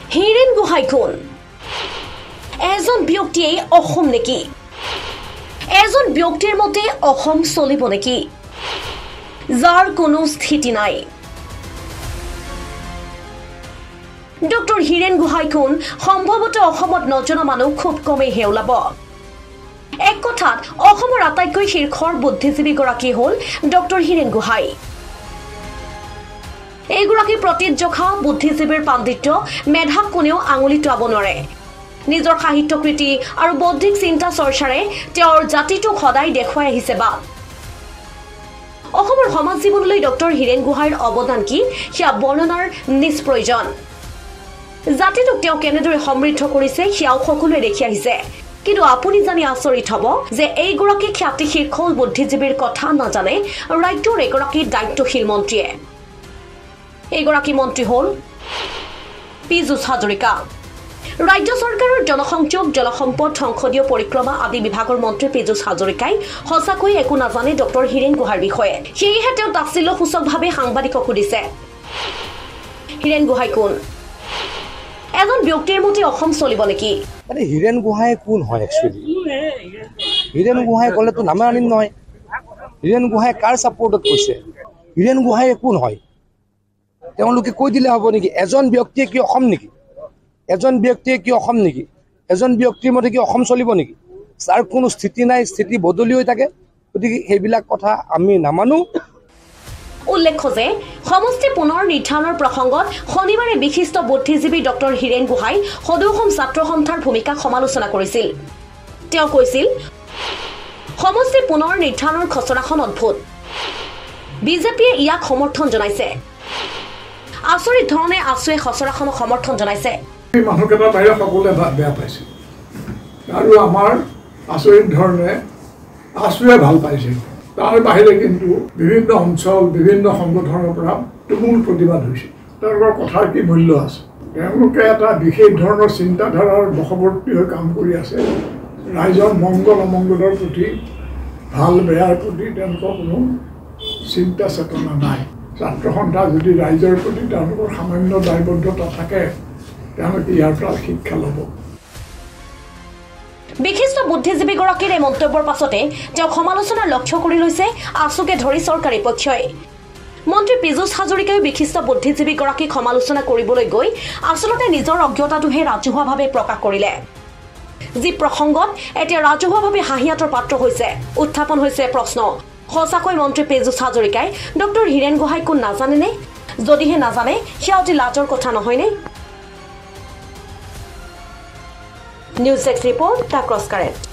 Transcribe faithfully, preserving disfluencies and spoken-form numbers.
হীৰেন গোহাঁই কোন? এজন ব্যক্তিয়ে অসম নেকি? এজন ব্যক্তিৰ মতে অসম চলিব নেকি? যাৰ কোনো স্থিতি নাই। ডক্টৰ হীৰেন গোহাঁই কোন সম্ভৱতঃ অসমত নজনা মানুহ খুব কমেইহে ওলাব। এক কথাত অসমৰ আটাইতকৈ শীৰ্ষৰ বুদ্ধিজীৱীগৰাকী হ'ল ডক্টৰ হীৰেন গোহাঁই। এইগৰাকী প্ৰতিজখা বুদ্ধিজীৱীৰ পাণ্ডিত্য মেধাক কোনেও আঙুলি টোৱাব নোৱাৰে। নিজৰ সাহিত্য কৃতি আৰু বৌদ্ধিক চিন্তা চৰ্চাৰে তেওঁৰ জাতিটোক সদায় দেখুৱাই আহিছে বা অসমৰ সমাজ জীৱনলৈ ডক্টৰ হীৰেন গোহাঁইৰ অৱদান কি সেয়া বৰ্ণনাৰ নিষ্প্ৰয়োজন। জাতিটোক তেওঁ কেনেদৰে সমৃদ্ধ কৰিছে সেয়াও সকলোৱে দেখি আহিছে। কিন্তু আপুনি জানি আচৰিত হ'ব যে এইগৰাকী খ্যাতি শীৰ্ষল বুদ্ধিজীৱীৰ কথা নাজানে ৰাজ্যৰ এগৰাকী দায়িত্বশীল মন্ত্ৰীয়ে। এইগৰাকী মন্ত্ৰী হ'ল পীযুষ হাজৰিকা। ৰাজ্য চৰকাৰৰ জনসংযোগ জলসম্পদ সংসদীয় পৰিক্ৰমা আদি বিভাগৰ মন্ত্ৰী পীযুষ হাজৰিকাই সঁচাকৈ একো নাজানে ডক্টৰ হীৰেন গোহাঁইৰ বিষয়ে। সেয়েহে তেওঁ তাচ্ছিল্যসূচকভাৱে সাংবাদিকক সুধিছে, হীৰেন গোহাঁই কোন? এজন ব্যক্তিৰ মতে অসম চলিব নেকি? মানে হীৰেন গোহাঁই কোন হয় একচুৱেলি? হীৰেন গোহাঁই ক'লেতো নামানিম নহয়। হীৰেন গোহাঁই কাৰ ছাপোৰ্টত কৈছে? হীৰেন গোহাঁই কোন হয় তেওঁলোকে কৈ দিলে হ'ব নেকি? এজন ব্যক্তিয়ে কি অসম নেকি? এজন ব্যক্তিয়ে কি অসম নেকি? এজন ব্যক্তিৰ মতে কি অসম চলিব নেকি? যাৰ কোনো স্থিতি নাই, স্থিতি বদলি হৈ থাকে। গতিকে সেইবিলাক কথা আমি নামানো। উল্লেখ্য যে সমষ্টি পুনৰ নিৰ্ধাৰণৰ প্ৰসংগত শনিবাৰে বিশিষ্ট বুদ্ধিজীৱী ডক্টৰ হীৰেন গোহাঁই সদৌ অসম ছাত্ৰ সন্থাৰ ভূমিকাক সমালোচনা কৰিছিল। তেওঁ কৈছিল, সমষ্টি পুনৰ নিৰ্ধাৰণৰ খচৰাখন অদ্ভুত। বিজেপিয়ে ইয়াক সমৰ্থন জনাইছে। আচৰিত ধৰণে আছুৱে খচৰাখনক সমৰ্থন জনাইছে। মানুহকেইটা বাহিৰে সকলোৱে বেয়া পাইছে আৰু আমাৰ আচৰিত ধৰণে আছুৱে ভাল পাইছে। তাৰ বাহিৰে কিন্তু বিভিন্ন অঞ্চল বিভিন্ন সংগঠনৰ পৰা তুমুল প্ৰতিবাদ হৈছে। তেওঁলোকৰ কথাৰ কি মূল্য আছে? তেওঁলোকে এটা বিশেষ ধৰণৰ চিন্তাধাৰাৰ বশৱৰ্তী হৈ কাম কৰি আছে। ৰাইজৰ মংগল অমংগলৰ প্ৰতি, ভাল বেয়াৰ প্ৰতি তেওঁলোকৰ কোনো চিন্তা চেতনা নাই। ছাত্ৰ সন্থা যদি ৰাইজৰ প্ৰতি তেওঁলোকৰ সামান্য দায়বদ্ধতা থাকে তেওঁলোকে ইয়াৰ পৰা শিক্ষা ল'ব। বিশিষ্ট বুদ্ধিজীৱীগৰাকীৰ এই মন্তব্যৰ পাছতে তেওঁক সমালোচনাৰ লক্ষ্য কৰি লৈছে আছুকে ধৰি চৰকাৰী পক্ষই। মন্ত্ৰী পীযুষ হাজৰিকাই বিশিষ্ট বুদ্ধিজীৱীগৰাকীক সমালোচনা কৰিবলৈ গৈ আচলতে নিজৰ অজ্ঞতাটোহে ৰাজহুৱাভাৱে প্ৰকাশ কৰিলে। যি প্ৰসংগত এতিয়া ৰাজহুৱাভাৱে হাঁহিয়াতৰ পাত্ৰ হৈছে। উত্থাপন হৈছে প্ৰশ্ন, সঁচাকৈ মন্ত্ৰী পীযুষ হাজৰিকাই ডক্টৰ হীৰেন গোহাঁই কোন নাজানেনে? যদিহে নাজানে সেয়া অতি লাজৰ কথা নহয়নে? News desk report, the cross current.